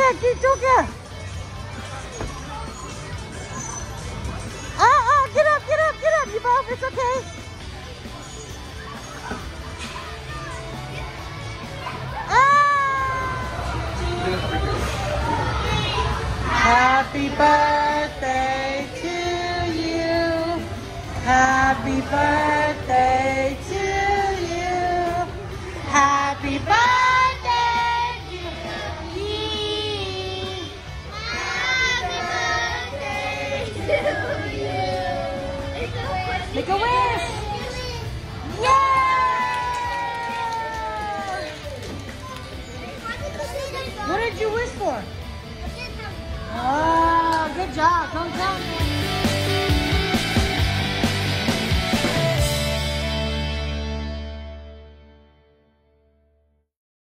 keep talking. Get up, get up, get up, you both, it's okay. Happy birthday to you. Happy birthday to you. Happy birthday to you. Happy birthday to you. Make a wish. Yay! What did you wish for? Oh, good job. Don't tell me.